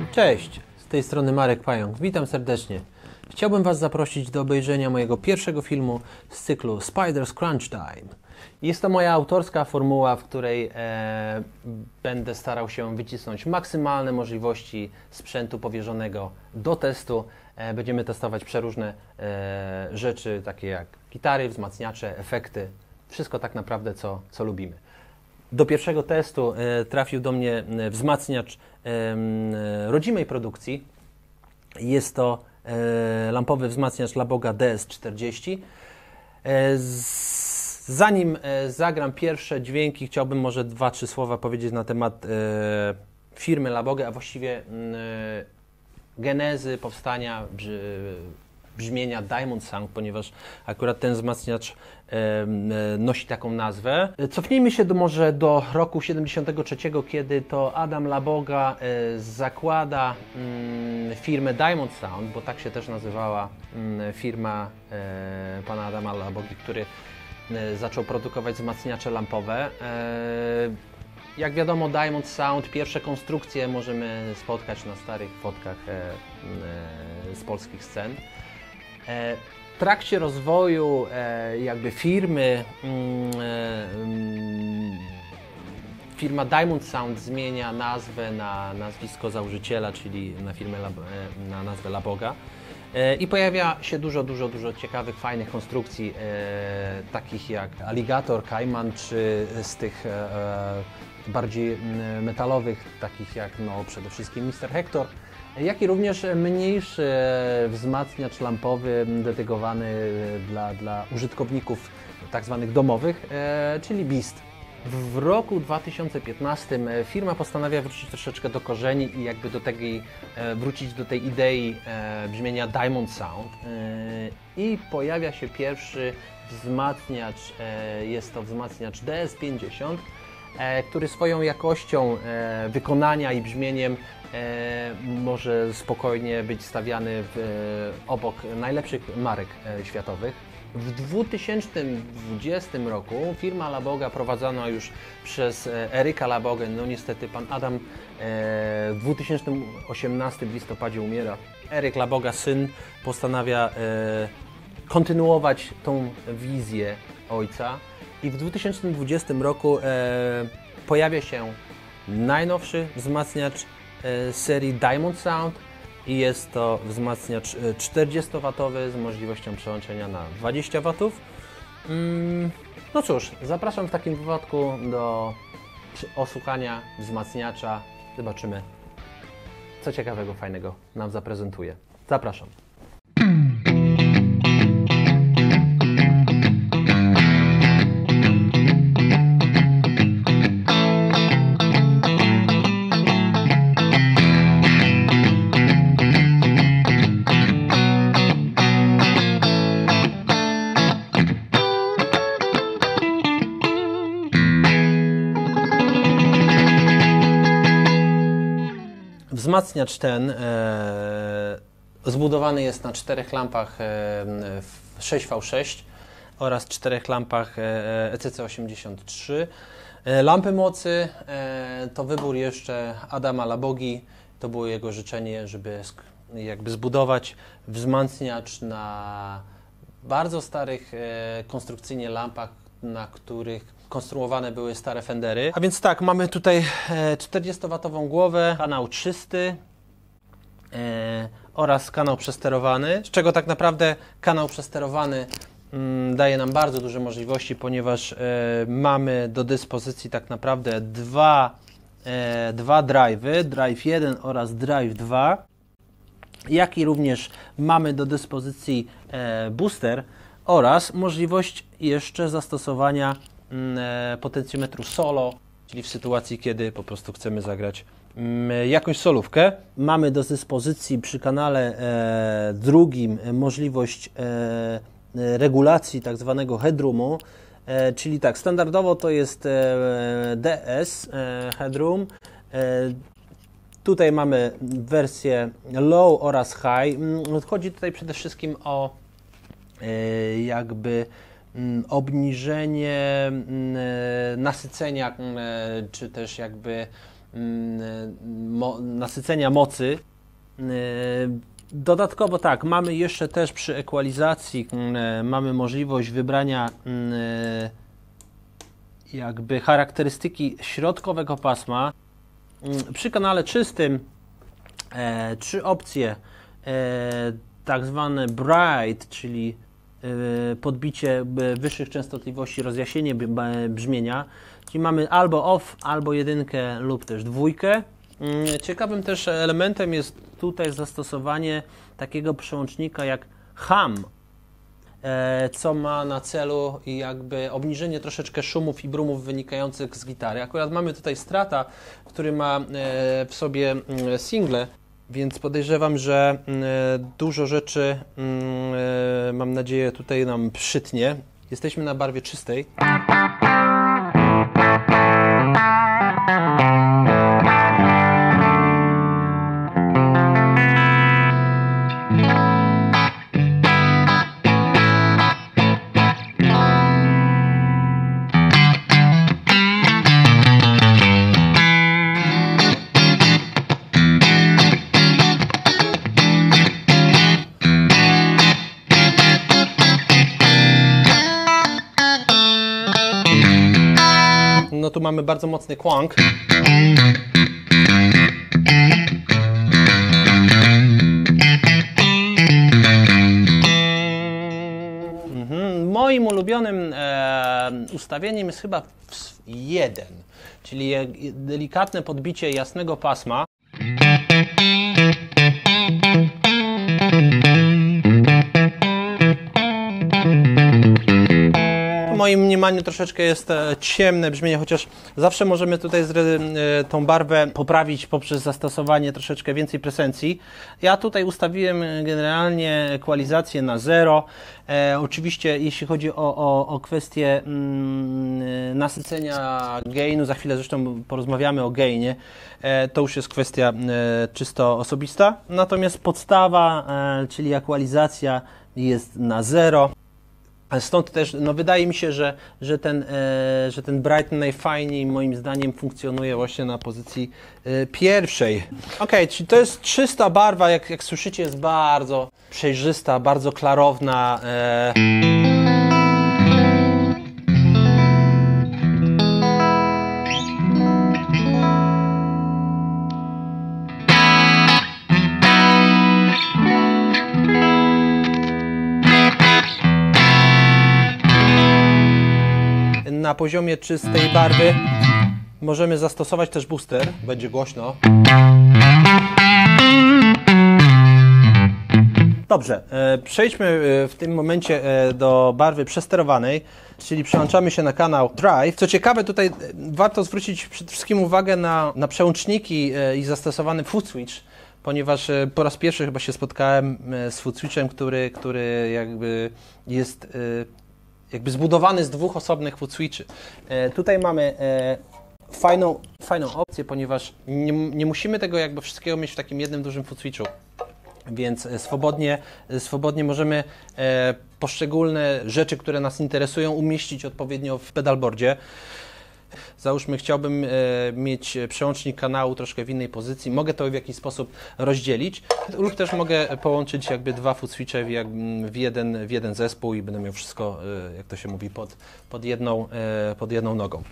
Cześć, z tej strony Marek Pająk. Witam serdecznie. Chciałbym Was zaprosić do obejrzenia mojego pierwszego filmu z cyklu Spider's Crunch Time. Jest to moja autorska formuła, w której będę starał się wycisnąć maksymalne możliwości sprzętu powierzonego do testu. Będziemy testować przeróżne rzeczy, takie jak gitary, wzmacniacze, efekty. Wszystko tak naprawdę, co lubimy. Do pierwszego testu trafił do mnie wzmacniacz rodzimej produkcji. Jest to lampowy wzmacniacz Laboga DS40. Zanim zagram pierwsze dźwięki, chciałbym może 2-3 słowa powiedzieć na temat firmy Laboga, a właściwie genezy powstania brzmienia Diamond Sound, ponieważ akurat ten wzmacniacz nosi taką nazwę. Cofnijmy się może do roku 73, kiedy to Adam Laboga zakłada firmę Diamond Sound, bo tak się też nazywała firma pana Adama Labogi, który zaczął produkować wzmacniacze lampowe. Jak wiadomo, Diamond Sound, pierwsze konstrukcje możemy spotkać na starych fotkach z polskich scen. W trakcie rozwoju jakby firma Diamond Sound zmienia nazwę na nazwisko założyciela, czyli na nazwę Laboga. I pojawia się dużo ciekawych, fajnych konstrukcji, takich jak Alligator, Cayman, czy z tych bardziej metalowych, takich jak przede wszystkim Mr. Hector, jak i również mniejszy wzmacniacz lampowy dedykowany dla użytkowników tak zwanych domowych, czyli Beast. W roku 2015 firma postanawia wrócić troszeczkę do korzeni i jakby wrócić do tej idei brzmienia Diamond Sound i pojawia się pierwszy wzmacniacz, jest to wzmacniacz DS50, który swoją jakością wykonania i brzmieniem może spokojnie być stawiany obok najlepszych marek światowych. W 2020 roku firma Laboga prowadzona już przez Eryka Labogę, no niestety pan Adam w 2018 w listopadzie umiera. Eryk Laboga, syn, postanawia kontynuować tą wizję ojca i w 2020 roku pojawia się najnowszy wzmacniacz serii Diamond Sound i jest to wzmacniacz 40W z możliwością przełączenia na 20W. No cóż, zapraszam w takim wypadku do osłuchania wzmacniacza. Zobaczymy, co ciekawego, fajnego nam zaprezentuje. Zapraszam. Wzmacniacz ten zbudowany jest na 4 lampach 6V6 oraz 4 lampach ECC83. Lampy mocy to wybór jeszcze Adama Labogi. To było jego życzenie, żeby jakby zbudować wzmacniacz na bardzo starych konstrukcyjnie lampach, na których konstruowane były stare Fendery. A więc tak, mamy tutaj 40W głowę, kanał czysty oraz kanał przesterowany, z czego tak naprawdę kanał przesterowany daje nam bardzo duże możliwości, ponieważ mamy do dyspozycji tak naprawdę dwa drive'y, drive 1 oraz drive 2, jak i również mamy do dyspozycji booster oraz możliwość jeszcze zastosowania potencjometru solo, czyli w sytuacji, kiedy po prostu chcemy zagrać jakąś solówkę. Mamy do dyspozycji przy kanale drugim możliwość regulacji tak zwanego headroomu, czyli tak, standardowo to jest DS headroom. Tutaj mamy wersję low oraz high. Chodzi tutaj przede wszystkim o jakby obniżenie nasycenia, czy też jakby nasycenia mocy. Dodatkowo tak, mamy jeszcze też przy ekwalizacji mamy możliwość wybrania jakby charakterystyki środkowego pasma. Przy kanale czystym 3 opcje, tak zwane bright, czyli podbicie wyższych częstotliwości, rozjaśnienie brzmienia, czyli mamy albo off, albo 1 lub też 2. Ciekawym też elementem jest tutaj zastosowanie takiego przełącznika jak hum, co ma na celu jakby obniżenie troszeczkę szumów i brumów wynikających z gitary. Akurat mamy tutaj Strata, który ma w sobie single, więc podejrzewam, że dużo rzeczy, mam nadzieję, tutaj nam przytnie. Jesteśmy na barwie czystej. No tu mamy bardzo mocny kłąk. Moim ulubionym ustawieniem jest chyba 1, czyli delikatne podbicie jasnego pasma. W moim mniemaniu troszeczkę jest ciemne brzmienie, chociaż zawsze możemy tutaj tą barwę poprawić poprzez zastosowanie troszeczkę więcej presencji. Ja tutaj ustawiłem generalnie ekwalizację na 0. Oczywiście jeśli chodzi o kwestię nasycenia gainu, za chwilę zresztą porozmawiamy o gainie, to już jest kwestia czysto osobista. Natomiast podstawa, czyli ekwalizacja jest na 0. Stąd też no, wydaje mi się, że ten Bright najfajniej moim zdaniem funkcjonuje właśnie na pozycji pierwszej. Ok, czyli to jest czysta barwa, jak słyszycie, jest bardzo przejrzysta, bardzo klarowna. Na poziomie czystej barwy możemy zastosować też booster, będzie głośno. Dobrze, przejdźmy w tym momencie do barwy przesterowanej, czyli przełączamy się na kanał Drive. Co ciekawe, tutaj warto zwrócić przede wszystkim uwagę na przełączniki i zastosowany foot switch, ponieważ po raz pierwszy chyba się spotkałem z foot switchem, który jakby jest zbudowany z 2 osobnych foot switchy. Tutaj mamy fajną opcję, ponieważ nie musimy tego jakby wszystkiego mieć w takim jednym dużym foot switchu, więc swobodnie możemy poszczególne rzeczy, które nas interesują, umieścić odpowiednio w pedalboardzie. Załóżmy, chciałbym mieć przełącznik kanału troszkę w innej pozycji, mogę to w jakiś sposób rozdzielić lub też mogę połączyć jakby 2 foot switche w jeden zespół i będę miał wszystko, jak to się mówi, pod jedną nogą.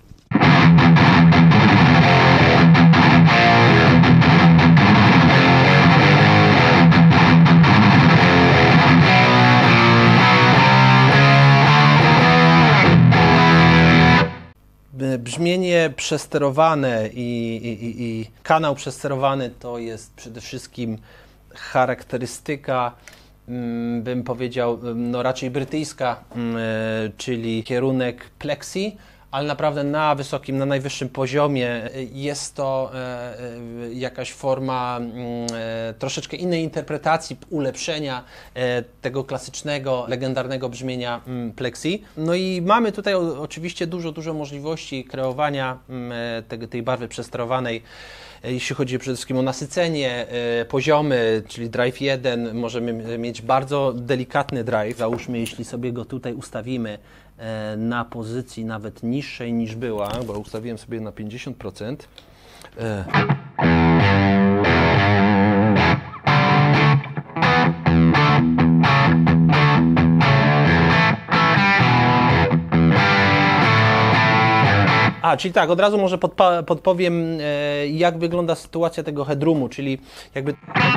Brzmienie przesterowane i kanał przesterowany to jest przede wszystkim charakterystyka, bym powiedział, no raczej brytyjska, czyli kierunek plexi, ale naprawdę na najwyższym poziomie. Jest to jakaś forma troszeczkę innej interpretacji, ulepszenia tego klasycznego, legendarnego brzmienia plexi. No i mamy tutaj oczywiście dużo możliwości kreowania tej barwy przesterowanej. Jeśli chodzi przede wszystkim o nasycenie, poziomy, czyli drive 1, możemy mieć bardzo delikatny drive. Załóżmy, jeśli sobie go tutaj ustawimy na pozycji nawet niższej niż była, bo ustawiłem sobie na 50%, Czyli tak, od razu może podpowiem, jak wygląda sytuacja tego headroomu, czyli jakby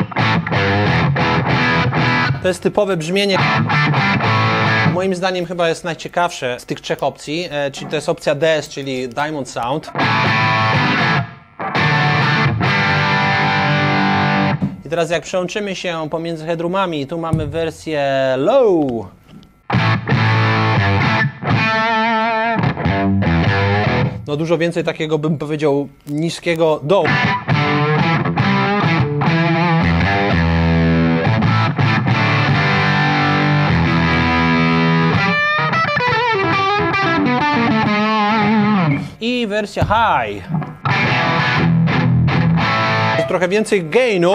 to jest typowe brzmienie. Moim zdaniem chyba jest najciekawsze z tych trzech opcji, czyli to jest opcja DS, czyli Diamond Sound. I teraz jak przełączymy się pomiędzy headroomami, tu mamy wersję low. No dużo więcej takiego, bym powiedział, niskiego do. I wersja high. Trochę więcej gainu.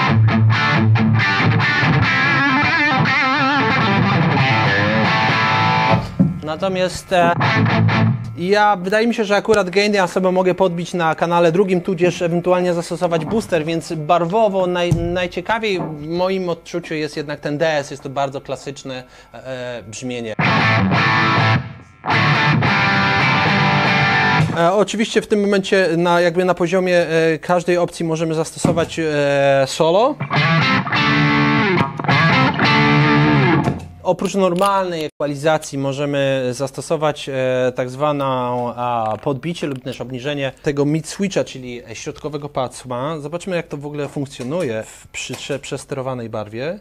Natomiast wydaje mi się, że akurat gain ja sobie mogę podbić na kanale drugim, tudzież ewentualnie zastosować booster, więc barwowo najciekawiej w moim odczuciu jest jednak ten DS, jest to bardzo klasyczne brzmienie. Oczywiście w tym momencie jakby na poziomie każdej opcji możemy zastosować solo. Oprócz normalnej ekwalizacji możemy zastosować tak zwaną podbicie lub też obniżenie tego mid switcha, czyli środkowego pasma. Zobaczmy, jak to w ogóle funkcjonuje przy przesterowanej barwie.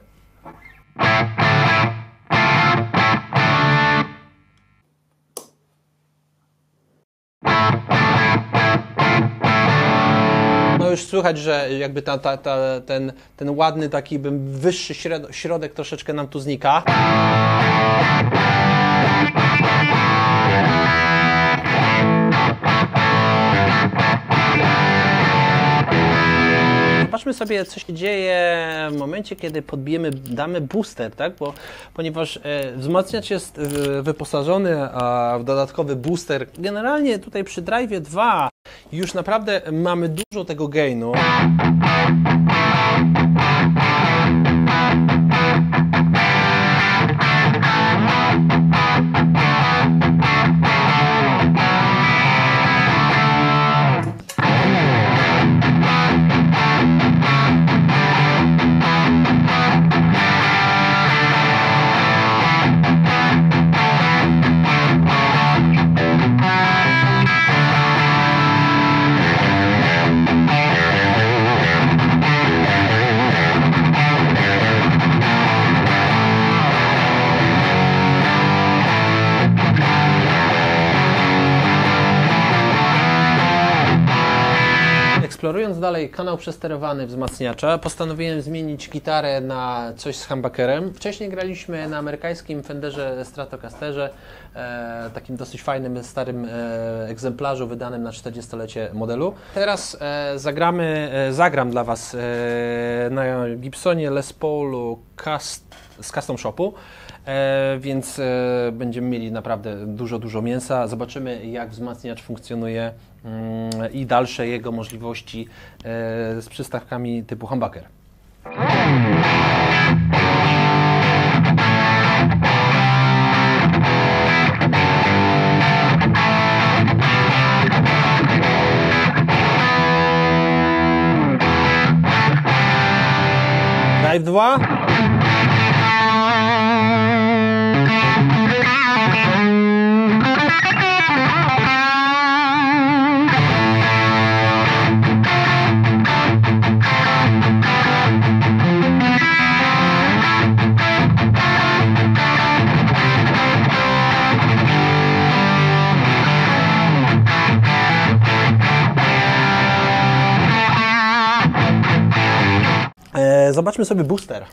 No już słychać, że jakby ten ładny, taki wyższy środek troszeczkę nam tu znika. Zobaczmy sobie, co się dzieje w momencie, kiedy damy booster, tak? Ponieważ wzmacniacz jest wyposażony w dodatkowy booster. Generalnie tutaj przy Drive 2 już naprawdę mamy dużo tego gainu. Eksplorując dalej kanał przesterowany wzmacniacza, postanowiłem zmienić gitarę na coś z humbuckerem. Wcześniej graliśmy na amerykańskim Fenderze Stratocasterze, takim dosyć fajnym, starym egzemplarzu wydanym na 40-lecie modelu. Teraz zagram dla Was na Gibsonie Les Paulu z Custom Shopu. Więc będziemy mieli naprawdę dużo mięsa. Zobaczymy, jak wzmacniacz funkcjonuje i dalsze jego możliwości z przystawkami typu humbucker. Drive 2. Zobaczmy sobie booster.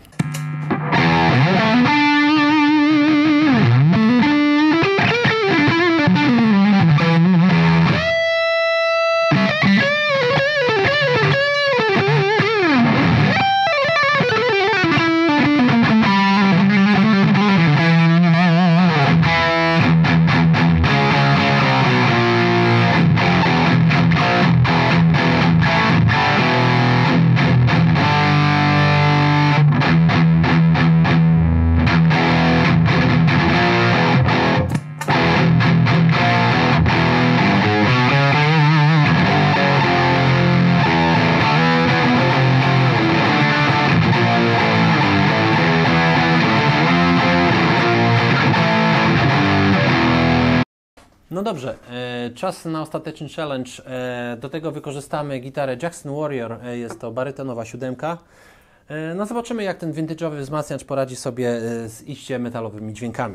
No dobrze, czas na ostateczny challenge. Do tego wykorzystamy gitarę Jackson Warrior, jest to barytonowa 7. No zobaczymy, jak ten vintage'owy wzmacniacz poradzi sobie z iście metalowymi dźwiękami.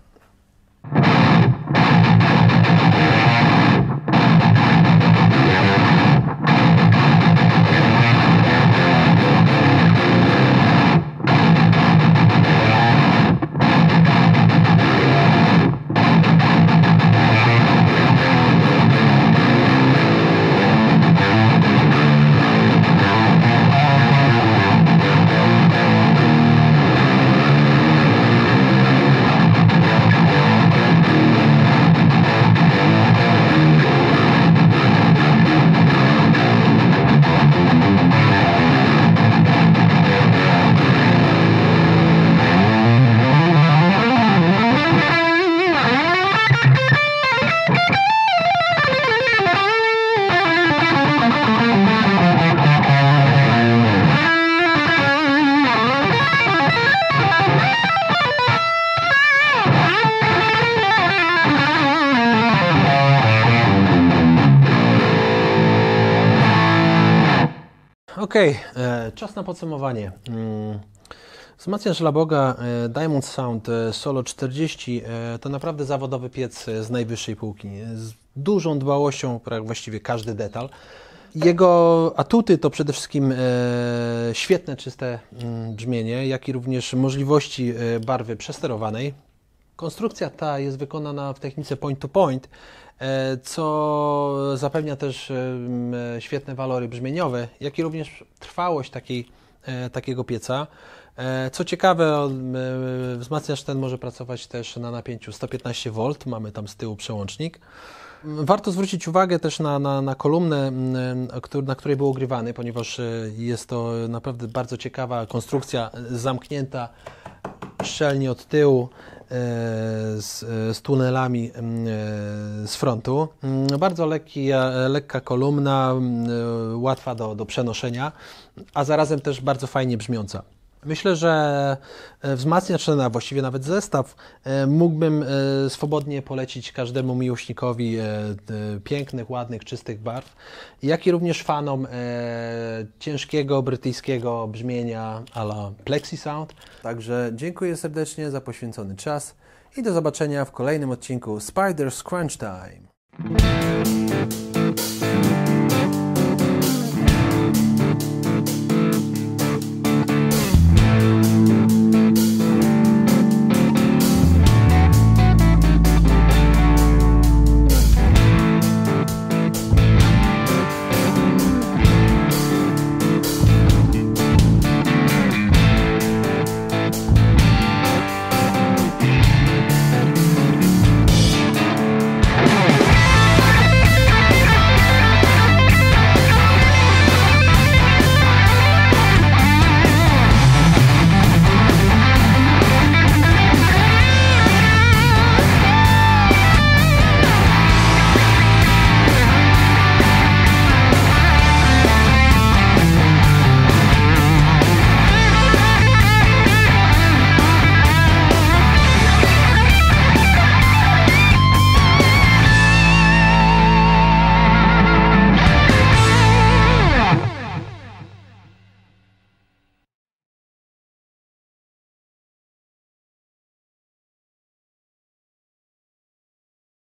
Okej, czas na podsumowanie. Wzmacniacz LaBoga Diamond Sound Solo 40 to naprawdę zawodowy piec z najwyższej półki, z dużą dbałością, właściwie każdy detal. Jego atuty to przede wszystkim świetne, czyste brzmienie, jak i również możliwości barwy przesterowanej. Konstrukcja ta jest wykonana w technice point-to-point, co zapewnia też świetne walory brzmieniowe, jak i również trwałość takiego pieca. Co ciekawe, wzmacniacz ten może pracować też na napięciu 115 V, mamy tam z tyłu przełącznik. Warto zwrócić uwagę też na kolumnę, na której był ogrywany, ponieważ jest to naprawdę bardzo ciekawa konstrukcja, zamknięta szczelnie od tyłu, z tunelami z frontu. Bardzo lekka kolumna, łatwa do przenoszenia, a zarazem też bardzo fajnie brzmiąca. Myślę, że wzmacniacz, a właściwie nawet zestaw, mógłbym swobodnie polecić każdemu miłośnikowi pięknych, ładnych, czystych barw, jak i również fanom ciężkiego brytyjskiego brzmienia a la Plexi Sound. Także dziękuję serdecznie za poświęcony czas i do zobaczenia w kolejnym odcinku Spider's Crunch Time.